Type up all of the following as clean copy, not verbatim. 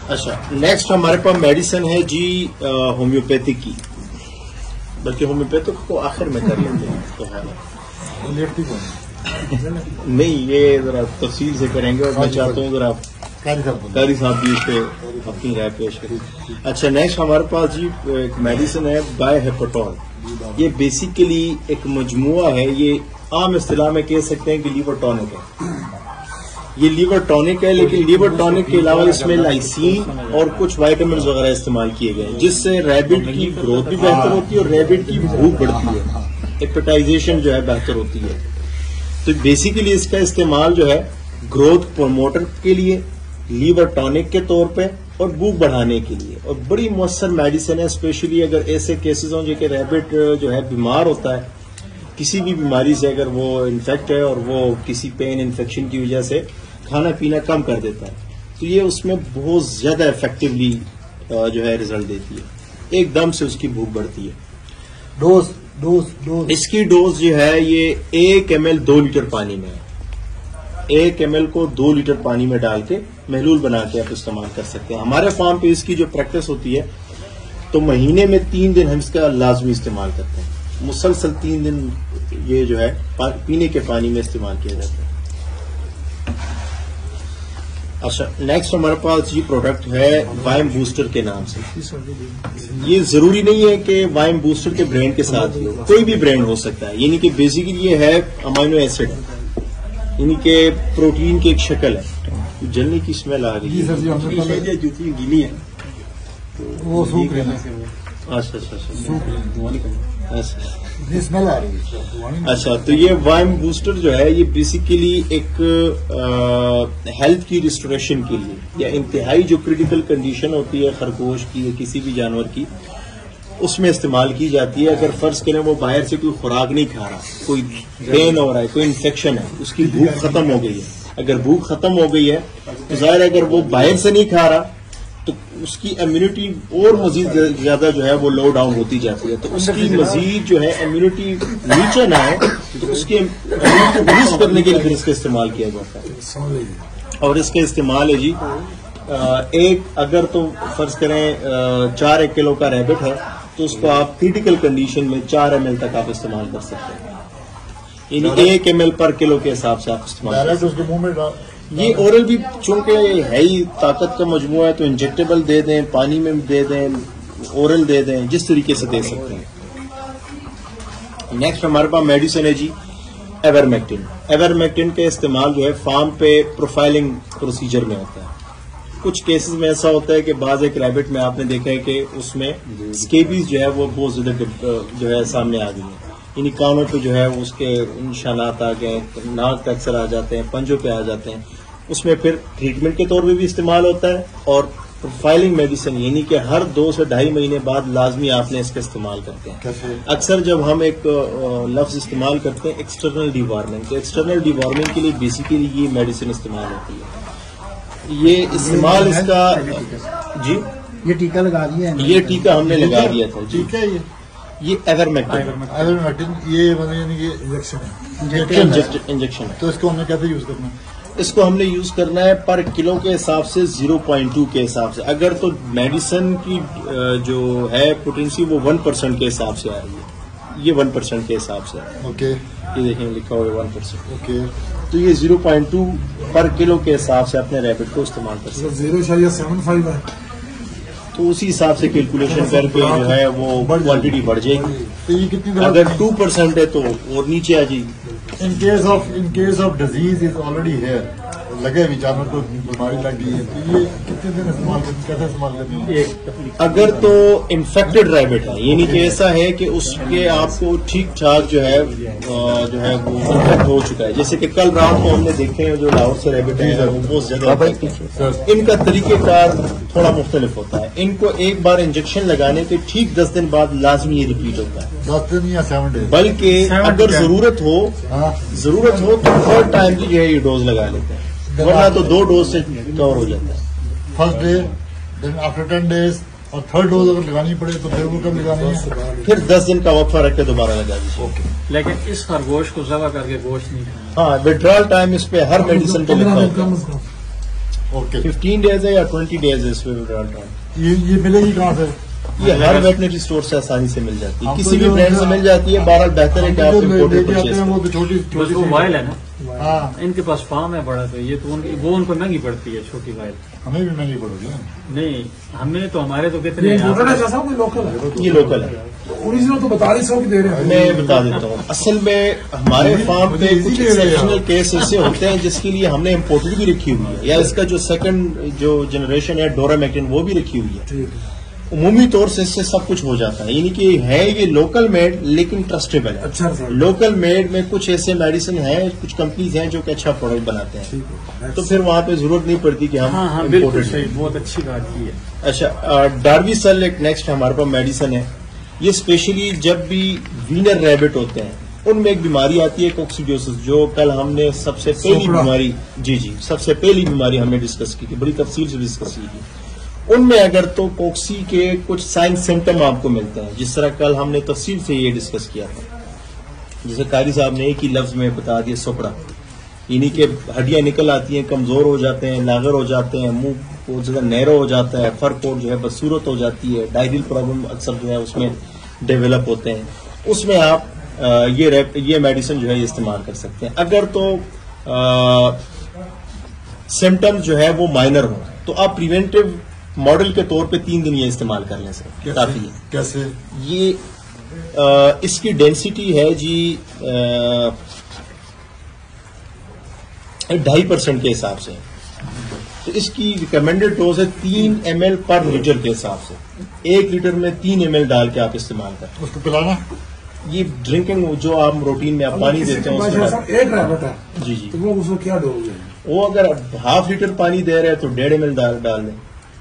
अच्छा, नेक्स्ट हमारे पास मेडिसिन है जी होम्योपैथिक की, बल्कि होम्योपैथिक को आखिर में कर लेते हैं तो है नहीं, ये जरा तफसील से करेंगे और मैं चाहता हूँ जरा कारी साहब भी इस पे अपनी राय पेश करें। अच्छा, नेक्स्ट हमारे पास जी एक मेडिसिन है बायहेपेटोल। ये बेसिकली एक मजमुआ है, ये आम इस्तिलाह में कह सकते हैं कि लीवर टॉनिक है। ये लीवर टॉनिक है, लेकिन लीवर टॉनिक के अलावा इसमें लाइसीन और कुछ वाइटामिन वगैरह इस्तेमाल किए गए हैं, जिससे रैबिट की ग्रोथ भी बेहतर होती है और रैबिट की भूख बढ़ती है, एपेटाइजेशन जो है बेहतर होती है। तो बेसिकली इसका इस्तेमाल जो है ग्रोथ प्रमोटर के लिए, लीवर टॉनिक के तौर पे और भूख बढ़ाने के लिए, और बड़ी मौसर मेडिसिन है। स्पेशली अगर ऐसे केसेस हों जो कि रैबिट जो है बीमार होता है किसी भी बीमारी से, अगर वो इन्फेक्ट है और वो किसी पेन इन्फेक्शन की वजह से खाना पीना कम कर देता है, तो ये उसमें बहुत ज्यादा इफेक्टिवली जो है रिजल्ट देती है, एकदम से उसकी भूख बढ़ती है। डोज इसकी डोज जो है ये 1 ml 2 लीटर पानी में है। 1 ml को 2 लीटर पानी में डाल के महलूल बना के आप इस्तेमाल कर सकते हैं। हमारे फार्म पे इसकी जो प्रैक्टिस होती है तो महीने में 3 दिन हम इसका लाजमी इस्तेमाल करते हैं, मुसलसल 3 दिन ये जो है पीने के पानी में इस्तेमाल किया जाता है। अच्छा, नेक्स्ट हमारे पास ये प्रोडक्ट है वाइम बूस्टर के नाम से। ये जरूरी नहीं है कि वाइम बूस्टर के ब्रांड के साथ ही हो, कोई भी ब्रांड हो सकता है। यानी कि बेसिकली ये है अमाइनो एसिड, यानी कि प्रोटीन की एक शक्ल है। जलने की स्मेल आ रही है, जूती गीली है वो सूख रहे हैं। अच्छा, स्मेल आ रही है। अच्छा, तो ये वाइम बूस्टर जो है ये बेसिकली एक हेल्थ की रिस्टोरेशन के लिए, या इंतहाई जो क्रिटिकल कंडीशन होती है खरगोश की या किसी भी जानवर की, उसमें इस्तेमाल की जाती है। अगर फर्ज करें वो बाहर से कोई खुराक नहीं खा रहा, कोई पेन हो रहा है, कोई इन्फेक्शन है, उसकी भूख खत्म हो गई है, अगर भूख खत्म हो गई है तो जाहिर है अगर वो बाहर से नहीं खा रहा तो उसकी इम्यूनिटी और मजीद ज्यादा जो है वो लो डाउन होती जाती है। तो उसकी मजीद जो है इम्यूनिटी नीचे ना है, तो उसकी इम्यूनिटी बूस्ट करने के लिए फिर इसका इस्तेमाल किया जाता है। और इसका इस्तेमाल है जी एक, अगर तो फर्ज करें 4 1 किलो का रैबिट है तो उसको आप क्रिटिकल कंडीशन में 4 ml तक आप इस्तेमाल कर सकते हैं, यानी 1 ml पर किलो के हिसाब से आप इस्तेमाल कर सकते हैं। ये ओरल भी चूंकि है ही ताकत का मजमुआ है, तो इंजेक्टेबल दे दें, पानी में दे दें, ओरल दे दें, जिस तरीके से दे सकते हैं। नेक्स्ट हमारे पास मेडिसिन है जी एवरमेक्टिन। एवरमेक्टिन का इस्तेमाल जो है फार्म पे प्रोफाइलिंग प्रोसीजर में होता है। कुछ केसेस में ऐसा होता है कि बाज एक रैबिट में आपने देखा है कि उसमें स्केबीज जो है वो बहुत ज्यादा जो है सामने आ गई है, यानी कानों पे जो है उसके निशानात आ गए, नाक पे अक्सर आ जाते हैं, पंजों पे आ जाते हैं। उसमें फिर ट्रीटमेंट के तौर पे भी इस्तेमाल होता है, और प्रोफाइलिंग मेडिसिन यानी कि हर 2 से 2.5 महीने बाद लाजमी आपने इसका इस्तेमाल करते हैं। अक्सर जब हम एक लफ्ज इस्तेमाल करते हैं एक्सटर्नल डिवॉर्मिंग, तो एक्सटर्नल डिवॉर्मिंग के लिए बेसिकली ये मेडिसिन इस्तेमाल होती है। ये इस्तेमाल इसका जी, ये टीका लगा दिया है, ये टीका हमने लगा दिया था जी। ये एवरमेक्टिन ये इंजेक्शन है। तो इसको हमने कैसे यूज करना है? इसको हमने यूज करना है पर किलो के हिसाब से 0.2 के हिसाब से। अगर तो मेडिसिन की जो है पोटेंसी वो 1% के हिसाब से आ रही है, ये 1% के हिसाब से है। ओके, ये देखें लिखा हुआ है 1%। ओके, तो ये 0.2 पर किलो के हिसाब से अपने रैबिट को इस्तेमाल कर सकते हैं। 0.75 है, तो उसी हिसाब से कैलकुलेशन करके जो है वो क्वांटिटी बढ़ जाएगी। तो ये कितनी, अगर 2% है तो और नीचे आ जाएगी। In case of disease is already here, लगे भी जानवर को बीमारी लग गई है, तो ये कितने दिन इस्तेमाल कैसे इस्तेमाल करते हैं? अगर तो इन्फेक्टेड रैबिट है, यानी कि ऐसा है कि उसके आपको ठीक ठाक जो है वो इन्फेक्ट हो चुका है, जैसे कि कल रात को हमने देखे हैं जो लाहौर से रैबिट है वो बहुत ज्यादा, इनका तरीकेकार थोड़ा मुख्तलिफ होता है। इनको एक बार इंजेक्शन लगाने के ठीक 10 दिन बाद लाजमी रिपीट होता है, 10 दिन या 7 डेज, बल्कि अगर जरूरत हो तो 3rd टाइम की जो है ये डोज लगा लेते हैं, वरना तो 2 डोज से कवर हो जाता है। First day, then after 10 days, और 3rd डोज अगर लगानी पड़े तो फिर वो कब लगानी है? फिर 10 दिन का वक्फा रख के दोबारा लगा दीजिए। ओके, लेकिन इस खरगोश को ज़बह करके गोश्त नहीं खाना। हाँ, विड्रॉल टाइम इस पे हर मेडिसिन पे लिखा होता है। ओके 15 डेज है या 20 डेज है इसमें विड्रॉल टाइम। ये मिलेगी कहाँ से? ये हर वेटनरी स्टोर से आसानी से मिल जाती है, हम किसी तो भी जो ब्रांड से मिल जाती है। बहरहाल बेहतर है कि आप इम्पोर्टेड परचेज करें। वो तो छोटी छोटी वो वायल है ना, हाँ इनके पास फार्म है बड़ा, तो ये तो वो उनको महंगी पड़ती है छोटी वायल। हमें भी महंगी पड़ेगी ना। नहीं हमें तो, हमारे तो कितने ये हैं लोकल है जैसा, कोई लोकल है? ये लोकल है। ओरिजिनल तो 4200 की दे रहे हैं। मैं बता देता हूँ, असल में हमारे फार्म पे कुछ एक्सेप्शनल केस ऐसे होते हैं जिसके लिए हमने इम्पोर्टेड भी रखी हुई है, या इसका जो सेकंड जो जनरेशन है डोरामेक्टिन वो भी रखी हुई है। ठीक है, उमूमी तौर से इससे सब कुछ हो जाता है, यानी कि है ये लोकल मेड लेकिन ट्रस्टेबल है। अच्छा सर, लोकल मेड में कुछ ऐसे मेडिसिन हैं, कुछ कंपनीज हैं जो कि अच्छा प्रोडक्ट बनाते हैं, ठीक है। तो फिर वहां पे जरूरत नहीं पड़ती कि हम हाँ हाँ बिल्कुल imported सही, लें। बहुत अच्छी बात की है। अच्छा, डार्विसल एक नेक्स्ट हमारे पास मेडिसिन है। ये स्पेशली जब भी वीनर रैबिट होते हैं उनमें एक बीमारी आती है कोक्सीडियोसिस, जो कल हमने सबसे पहली सोपड़ा। बीमारी, जी सबसे पहली बीमारी हमने डिस्कस की थी, बड़ी तफसील से डिस्कस की थी। उनमें अगर तो कोक्सी के कुछ साइन सिम्टम आपको मिलते हैं, जिस तरह कल हमने तफसील से ये डिस्कस किया था, जैसे कारी साहब ने एक ही लफ्ज में बता दिया सोपड़ा, यानी कि हड्डियां निकल आती हैं, कमजोर हो जाते हैं, लागर हो जाते हैं, मुंह बहुत ज्यादा नैरो हो जाता है, फर कोट जो है बदसूरत हो जाती है, डायरियल प्रॉब्लम अक्सर जो है उसमें डेवलप होते हैं। उसमें आप ये मेडिसिन जो है इस्तेमाल कर सकते हैं। अगर तो सिम्टम्स जो है वो माइनर हो तो आप प्रिवेंटिव मॉडल के तौर पे 3 दिन ये इस्तेमाल कर लें सर, काफी है। कैसे? ये इसकी डेंसिटी है जी 2.5% के हिसाब से, तो इसकी रिकमेंडेड डोज है 3 ml पर लीटर के हिसाब से। 1 लीटर में 3 ml डाल के आप इस्तेमाल करें। उसको पिलाना? ये ड्रिंकिंग जो आप रूटीन में आप पानी देते हैं उसमें सर एक रैबिट है, जी तो वो उसको क्या डोज है? वो अगर ½ लीटर पानी दे रहे हैं तो 1.5 ml डाल दें।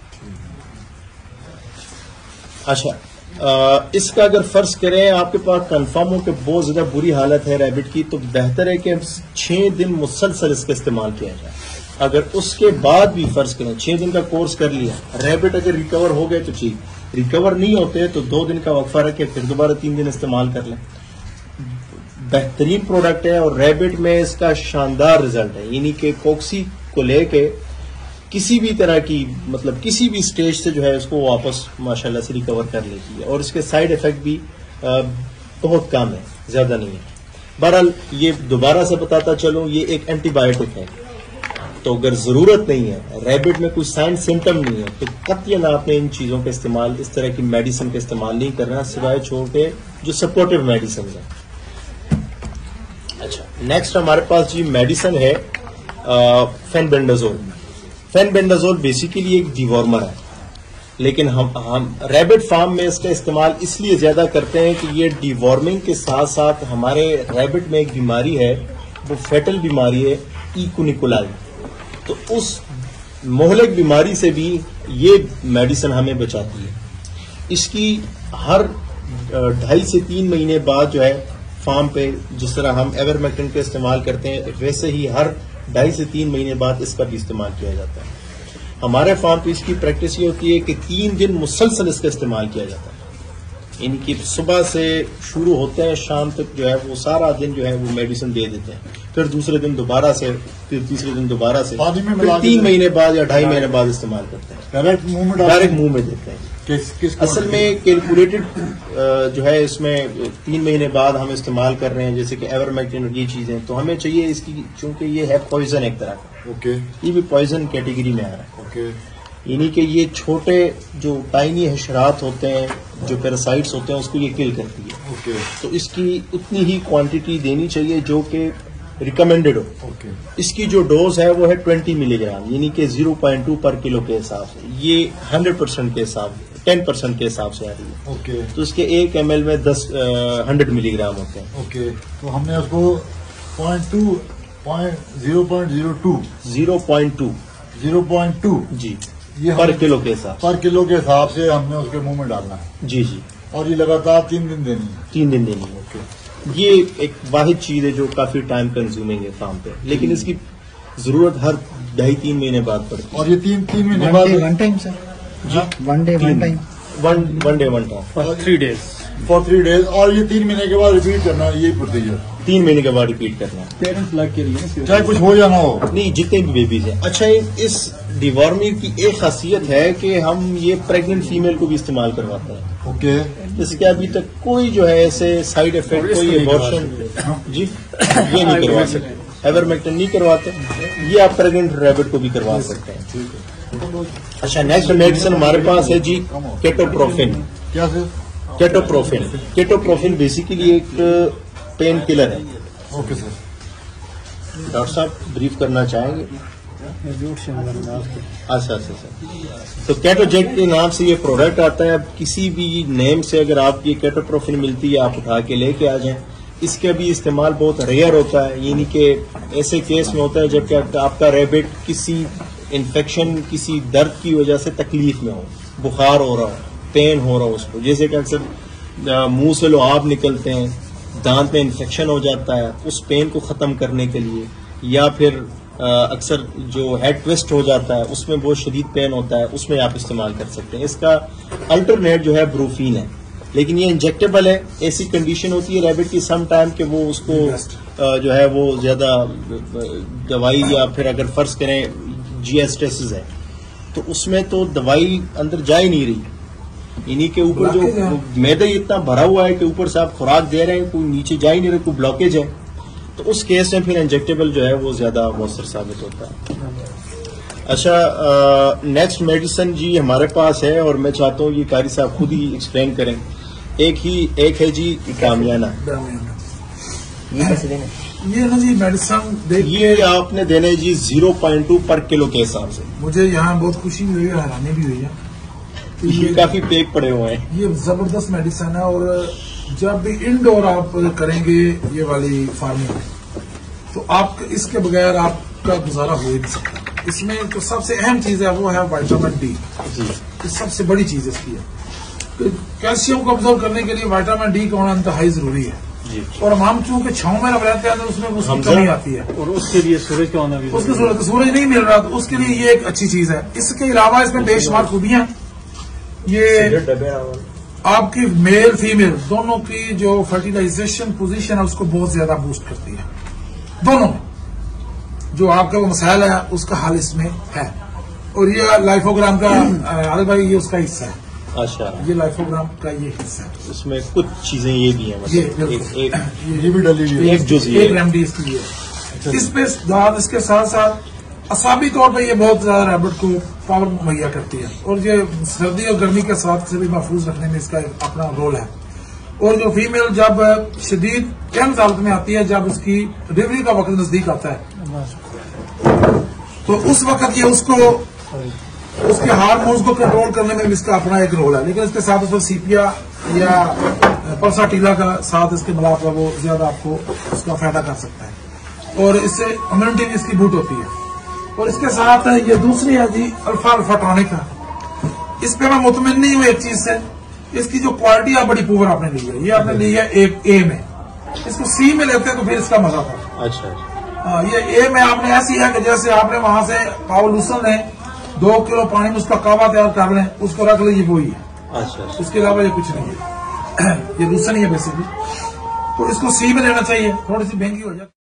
अच्छा, इसका अगर फर्ज करें आपके पास कंफर्म हो कि बहुत ज्यादा बुरी हालत है रैबिट की, तो बेहतर है कि 6 दिन मुसलसल इसका इस्तेमाल किया जाए। अगर उसके बाद भी फर्ज करें 6 दिन का कोर्स कर लिया, रैबिट अगर रिकवर हो गए तो ठीक, रिकवर नहीं होते तो 2 दिन का वक्फा रखे फिर दोबारा 3 दिन इस्तेमाल कर लें। बेहतरीन प्रोडक्ट है और रैबिट में इसका शानदार रिजल्ट है, यानी कि कोक्सी को लेके किसी भी तरह की मतलब किसी भी स्टेज से जो है उसको वापस माशाल्लाह से रिकवर कर लेती है, और इसके साइड इफेक्ट भी बहुत कम है, ज्यादा नहीं है। बहरहाल ये दोबारा से बताता चलूं, ये एक एंटीबायोटिक है, तो अगर जरूरत नहीं है, रैबिट में कोई साइन सिम्टम नहीं है, तो कतई आपने इन चीजों का इस्तेमाल, इस तरह की मेडिसिन का इस्तेमाल नहीं करना, सिवाय छोड़ के जो सपोर्टिव मेडिसिन है। अच्छा, नेक्स्ट हमारे पास जी मेडिसिन है फेनबेंडाजोल। फेनबेंडाजोल बेसिकली एक डिवॉर्मर है, लेकिन हम रैबिट फार्म में इसका इस्तेमाल इसलिए ज्यादा करते हैं कि ये डिवॉर्मिंग के साथ साथ हमारे रैबिट में एक बीमारी है, वो फेटल बीमारी है इकुनिकुलाई, तो उस मोहलिक बीमारी से भी ये मेडिसिन हमें बचाती है। इसकी हर 2.5 से 3 महीने बाद जो है फार्म पे जिस तरह हम एवरमेक्टिन का इस्तेमाल करते हैं, वैसे ही हर 2.5 से 3 महीने बाद इसका भी इस्तेमाल किया जाता है। हमारे फार्म पे इसकी प्रैक्टिस ये होती है कि 3 दिन मुसलसल इसका इस्तेमाल किया जाता है, इनकी सुबह से शुरू होते हैं शाम तक जो है वो सारा दिन जो है वो मेडिसिन दे देते हैं, फिर दूसरे दिन दोबारा से, फिर तीसरे दिन दोबारा से, फिर 3 महीने बाद या 2.5 महीने बाद इस्तेमाल करते हैं। डायरेक्ट मुंह में देते हैं। किस असल में कैलकुलेटेड जो है इसमें 3 महीने बाद हम इस्तेमाल कर रहे हैं, जैसे कि एवरमेक्टिन और ये चीजें, तो हमें चाहिए इसकी, चूंकि ये है पॉइजन एक तरह का, ओके, ये भी पॉइजन कैटेगरी में आ रहा है, ओके, यानी कि ये छोटे जो टाइनी हशरात होते हैं, जो पैरासाइट्स होते हैं, उसको ये किल करती है। ओके, तो इसकी उतनी ही क्वांटिटी देनी चाहिए जो कि रिकमेंडेड हो। ओके, इसकी जो डोज है वो है 20 मिलीग्राम, यानी कि 0.2 पर किलो के हिसाब से, ये 100% के हिसाब 10% के हिसाब से आ रही है। ओके, तो इसके 1 ml में 100 मिलीग्राम होते हैं। ओके, तो हमने उसको 0.2 जी ये पर किलो के हिसाब पर किलो के हिसाब से हमने उसके मुंह में डालना है। जी जी, और ये लगातार 3 दिन देनी है। 3 दिन देनी है। ओके, ये एक वाहिद चीज है जो काफी टाइम कंज्यूमिंग है फार्म पे, लेकिन इसकी जरूरत हर 2.5-3 महीने बाद पड़ती है। और ये 3 महीने बाद वन टाइम सर जी, one day one time one day one time for 3 days। For 3 days, और ये 3 महीने के बाद रिपीट करना है, यही प्रोसीजर। 3 महीने के बाद रिपीट करना है। पेरेंट्स लग के लिए चाहे कुछ हो या ना हो। नहीं, जितने भी बेबीज हैं। अच्छा, इस डिवॉर्मिंग की एक खासियत है कि हम ये प्रेग्नेंट फीमेल को भी इस्तेमाल करवाते हैं। ओके। इसके अभी तक कोई जो है ऐसे साइड इफेक्ट, कोई एबॉर्शन जी ये नहीं करवा सकते, आइवरमेक्टिन नहीं करवाते। ये आप प्रेग्नेंट रैबिट को भी करवा सकते हैं। अच्छा, नेक्स्ट मेडिसिन हमारे पास है जी केटोप्रोफिन। क्या सर? केटोप्रोफिन। केटोप्रोफिन बेसिकली एक पेन किलर है। Okay sir. डॉक्टर साहब ब्रीफ करना चाहेंगे? अच्छा। तो केटोजेट के नाम से ये प्रोडक्ट आता है। अब किसी भी नेम से अगर आप ये केटोप्रोफिन मिलती है, आप उठा के लेके आ जाएं। इसका भी इस्तेमाल बहुत रेयर होता है, यानी कि ऐसे केस में होता है जबकि आपका रैबिट किसी इन्फेक्शन, किसी दर्द की वजह से तकलीफ में हो, बुखार हो रहा हो, पेन हो रहा हो उसको, जैसे कि अक्सर मुंह से लुआब निकलते हैं, दांत में इन्फेक्शन हो जाता है, उस पेन को ख़त्म करने के लिए, या फिर अक्सर जो हेड ट्विस्ट हो जाता है उसमें बहुत शदीद पेन होता है, उसमें आप इस्तेमाल कर सकते हैं। इसका अल्टरनेट जो है ब्रूफीन है, लेकिन ये इंजेक्टेबल है। ऐसी कंडीशन होती है रैबिट की सम टाइम कि वो उसको जो है वो ज्यादा दवाई, या फिर अगर फर्ज करें जीएसटेसिस है तो उसमें तो दवाई अंदर जा ही नहीं रही। इन्हीं के ऊपर जो मैदा इतना भरा हुआ है कि ऊपर से आप खुराक दे रहे हैं, कोई नीचे जा ही नहीं रहे, कोई ब्लॉकेज है, तो उस केस में फिर इंजेक्टेबल जो है वो ज्यादा मौसर साबित होता है। अच्छा, नेक्स्ट मेडिसिन जी हमारे पास है और मैं चाहता हूँ ये कारी साहब खुद ही एक्सप्लेन करें। एक है जी डामियाना। ये ना जी मेडिसिन ये आपने देने जी 0.2 पर किलो के हिसाब से। मुझे यहाँ बहुत खुशी भी हुई है, हैरानी भी हुई है। ये काफी पेक पड़े हुए हैं। ये जबरदस्त मेडिसिन है और जब भी इंडोर आप करेंगे ये वाली फार्मिंग तो आप इसके बगैर आपका गुजारा हो ही नहीं सकता। इसमें तो सबसे अहम चीज है वो है विटामिन डी। ये सबसे बड़ी चीज इसकी है। तो कैल्शियम को ऑब्जर्व करने के लिए विटामिन डी का होना इंतहाई जरूरी है। और हम चूंकि छांव में रहते हैं तो उसमें उसकी कमी आती है, और उसके लिए सूरज का होना भी, उसके सूरज नहीं मिल रहा तो उसके लिए ये एक अच्छी चीज है। इसके अलावा इसमें बेशुमार खूबियां, ये आपकी मेल फीमेल दोनों की जो फर्टिलाइजेशन पोजीशन है उसको बहुत ज्यादा बूस्ट करती है। दोनों जो आपका वो मसाइल है उसका हल इसमें है। और ये लाइफोग्राम का अरे भाई ये उसका हिस्सा है। अच्छा, ये लाइफोग्राम का ये हिस्सा है। इसमें कुछ चीजें ये भी हैं, मतलब ये भी डली हुई है, एक रेमडी इसकी है। इस पे इसके साथ साथ असाबी तौर पर ये बहुत ज्यादा रैबिट को पावर मुहैया करती है और ये सर्दी और गर्मी के साथ से भी महफूज रखने में इसका अपना रोल है। और जो फीमेल जब शदीद कैंस हालत में आती है, जब उसकी डिलीवरी का वक्त नजदीक आता है तो उस वक्त ये उसके हार्मोन्स को कंट्रोल करने में भी इसका अपना एक रोल है। लेकिन इसके साथ उसमें सीपिया या पल्साटीला का साथ इसके मिलाप है, वो ज्यादा आपको उसका फायदा कर सकता है और इससे इम्यूनिटी भी इसकी बूट होती है। और इसके साथ ये दूसरी है जी अल्फा टॉनिक है। इस पे मैं मुतमिन नहीं हूं एक चीज से, इसकी जो क्वालिटी है बड़ी पुअर आपने ली है। ये आपने ली है एक ए में, इसको सी में लेते हैं तो फिर इसका मजा था। अच्छा, ये ए में आपने ऐसी है कि जैसे आपने वहां से पावलूसन है 2 किलो पानी में उसका कावा तैयार कर लें, उसको रख लीजिए, वो ही है। अच्छा, उसके अलावा ये कुछ नहीं है। ये दूसरा नहीं है बेसिकली। तो इसको सी में लेना चाहिए, थोड़ी सी महंगी हो जाए।